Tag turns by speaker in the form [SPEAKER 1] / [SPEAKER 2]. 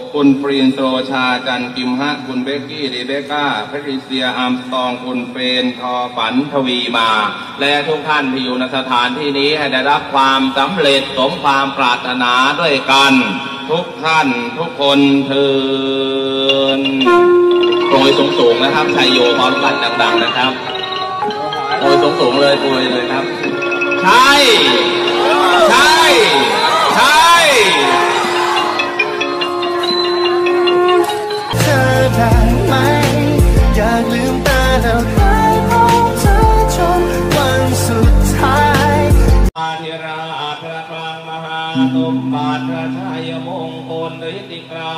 [SPEAKER 1] คุณปรินโตรชาจันกิมฮะคุณเบกกี้รีเบก้าแพทริเซียอาร์มสตองคุณเฟนทอฝันทวีมาและทุกท่านที่อยู่ในสถานที่นี้ให้ได้รับความสำเร็จสมความปรารถนาด้วยกันทุกท่านทุกคนเทินโปรยสูงๆนะครับชัยโยพร้อมกันดังๆนะครับโปรยสูงๆเลยโปรยเลยครับใช่ใช่ใช่
[SPEAKER 2] เธอได้ไหมอยากลืมตาแล้วคอยมองเธอจนวันสุดท้าย
[SPEAKER 1] อาธิราพระคลังมหาสมบัติพระชัยมงคลฤทธิไกร